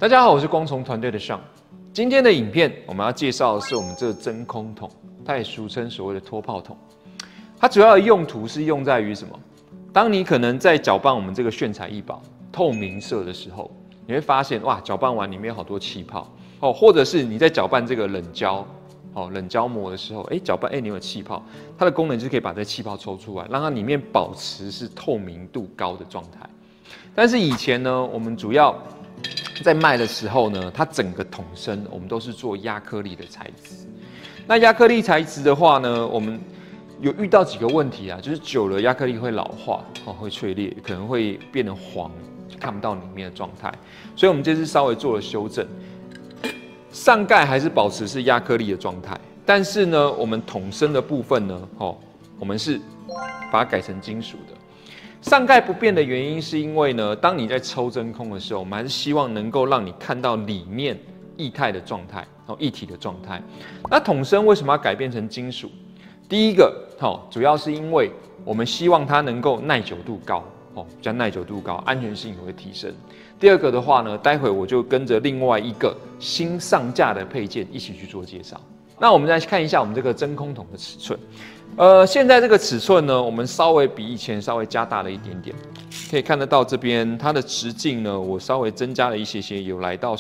大家好，我是光从团队的上。今天的影片我们要介绍的是我们这个真空桶，它也俗称所谓的脱泡桶。它主要的用途是用在于什么？当你可能在搅拌我们这个炫彩异宝透明色的时候，你会发现哇，搅拌完里面有好多气泡哦，或者是你在搅拌这个冷胶冷胶膜的时候，搅拌你有气泡，它的功能就是可以把这气泡抽出来，让它里面保持是透明度高的状态。但是以前呢，我们主要在卖的时候呢，它整个桶身我们都是做亚克力的材质。那亚克力材质的话呢，我们有遇到几个问题啊，就是久了亚克力会老化，会脆裂，可能会变得黄，就看不到里面的状态。所以我们这次稍微做了修正，上盖还是保持是亚克力的状态，但是呢，我们桶身的部分呢，我们是把它改成金属的。上盖不变的原因是因为呢，当你在抽真空的时候，我们还是希望能够让你看到里面液态的状态，液体的状态。那桶身为什么要改变成金属？第一个，主要是因为我们希望它能够耐久度高，比较耐久度高，安全性也会提升。第二个的话呢，待会我就跟着另外一个新上架的配件一起去做介绍。那我们再看一下我们这个真空桶的尺寸。现在这个尺寸呢，我们稍微比以前稍微加大了一点点，可以看得到这边它的直径呢，我稍微增加了一些，有来到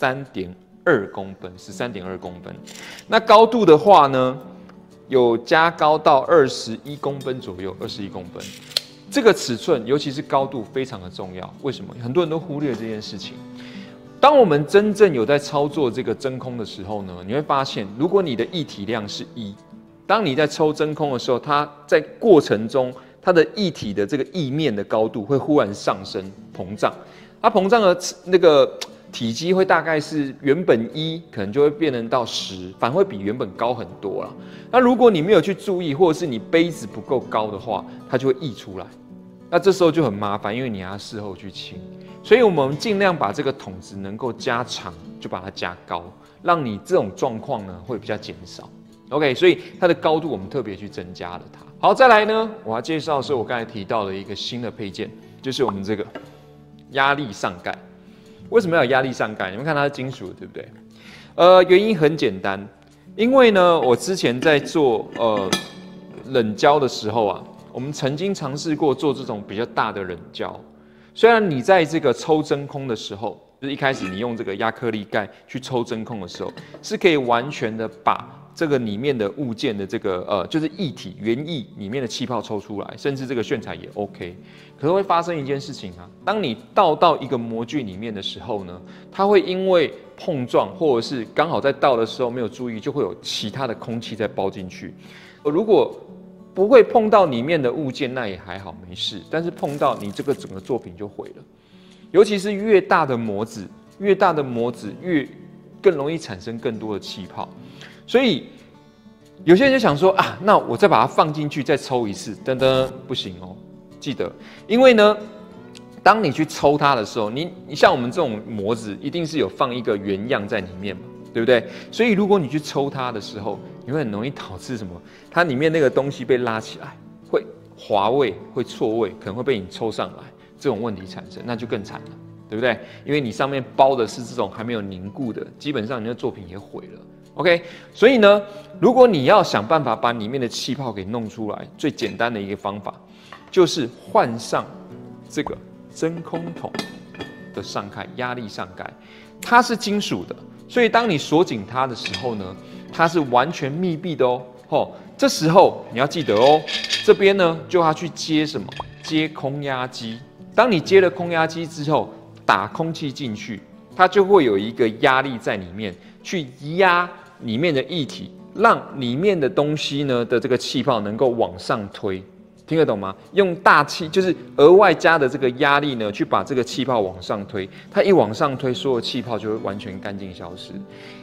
13.2公分，13.2公分。那高度的话呢，有加高到21公分左右，21公分。这个尺寸，尤其是高度非常的重要。为什么？很多人都忽略这件事情。当我们真正有在操作这个真空的时候呢，你会发现，如果你的液体量是1，当你在抽真空的时候，它在过程中，它的液体的这个液面的高度会忽然上升膨胀，它膨胀的那个体积会大概是原本1，可能就会变成到10，反而会比原本高很多啦。那如果你没有去注意，或者是你杯子不够高的话，它就会溢出来。那这时候就很麻烦，因为你要事后去清。所以我们尽量把这个桶子能够加长，就把它加高，让你这种状况呢会比较减少。OK， 所以它的高度我们特别去增加了它。好，再来呢，我要介绍的是我刚才提到的一个新的配件，就是我们这个压力上盖。为什么要有压力上盖？你们看它是金属的，对不对？原因很简单，因为呢，我之前在做冷胶的时候啊，我们曾经尝试过做这种比较大的冷胶。虽然你在这个抽真空的时候，就是一开始你用这个亚克力盖去抽真空的时候，是可以完全的把这个里面的物件的这个就是液体原液里面的气泡抽出来，甚至这个炫彩也 OK。可是会发生一件事情啊，当你倒到一个模具里面的时候呢，它会因为碰撞或者是刚好在倒的时候没有注意，就会有其他的空气再包进去。如果不会碰到里面的物件，那也还好，没事。但是碰到你这个整个作品就毁了。尤其是越大的模子，越更容易产生更多的气泡。所以有些人就想说啊，那我再把它放进去，再抽一次，噔噔，不行哦。记得，因为呢，当你去抽它的时候，你像我们这种模子，一定是有放一个原样在里面嘛。对不对？所以如果你去抽它的时候，你会很容易导致什么？它里面那个东西被拉起来，会滑位、会错位，可能会被你抽上来，这种问题产生，那就更惨了，对不对？因为你上面包的是这种还没有凝固的，基本上你的作品也毁了。OK， 所以呢，如果你要想办法把里面的气泡给弄出来，最简单的一个方法就是换上这个真空桶的上盖，压力上盖，它是金属的。所以当你锁紧它的时候呢，它是完全密闭的哦。这时候你要记得哦，这边呢就要去接什么？接空压机。当你接了空压机之后，打空气进去，它就会有一个压力在里面，去压里面的液体，让里面的东西呢的这个气泡能够往上推。听得懂吗？用大气就是额外加的这个压力呢，去把这个气泡往上推。它一往上推，所有气泡就会完全干净消失。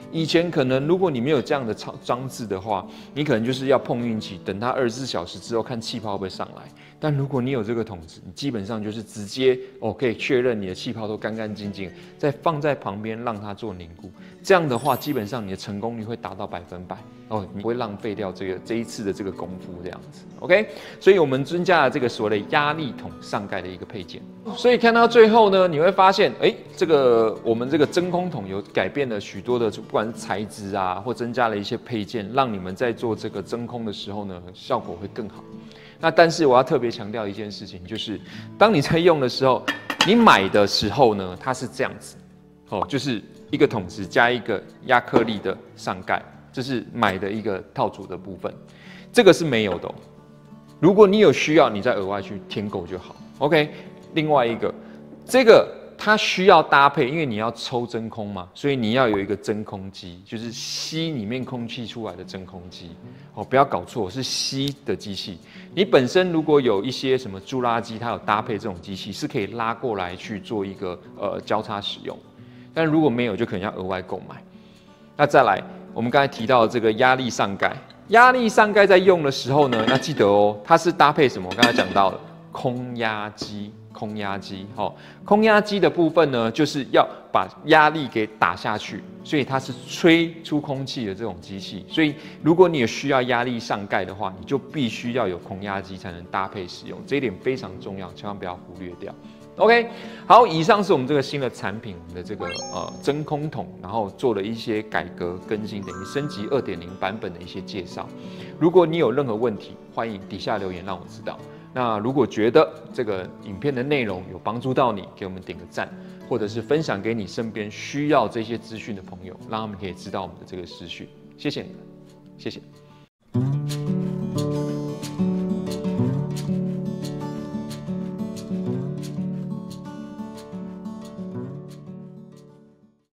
以前可能如果你没有这样的装置的话，你可能就是要碰运气，等它24小时之后看气泡会不会上来。但如果你有这个桶子，你基本上就是直接可以确认你的气泡都干干净净，再放在旁边让它做凝固。这样的话，基本上你的成功率会达到100%你不会浪费掉这一次的这个功夫这样子。OK， 所以我们增加了这个所谓的压力桶上盖的一个配件。所以看到最后呢，你会发现，我们这个真空桶有改变了许多的，不管是材质啊，或增加了一些配件，让你们在做这个真空的时候呢，效果会更好。那但是我要特别强调一件事情，就是当你在用的时候，你买的时候呢，它是这样子，就是一个桶子加一个亚克力的上盖，这是买的一个套组的部分，这个是没有的如果你有需要，你再额外去添购就好。OK， 另外一个，这个它需要搭配，因为你要抽真空嘛，所以你要有一个真空机，就是吸里面空气出来的真空机。不要搞错，是吸的机器。你本身如果有一些什么蛀拉机，它有搭配这种机器，是可以拉过来去做一个交叉使用。但如果没有，就可能要额外购买。那再来，我们刚才提到的这个压力上盖，压力上盖在用的时候呢，要记得它是搭配什么？我刚才讲到了空压机。空压机的部分呢，就是要把压力给打下去，所以它是吹出空气的这种机器。所以如果你有需要压力上盖的话，你就必须要有空压机才能搭配使用，这一点非常重要，千万不要忽略掉。OK， 好，以上是我们这个新的产品的这个真空桶，然后做了一些改革更新，等于升级2.0版本的一些介绍。如果你有任何问题，欢迎底下留言让我知道。那如果觉得这个影片的内容有帮助到你，给我们点个赞，或者是分享给你身边需要这些资讯的朋友，让他们可以知道我们的这个资讯。谢谢你们，谢谢。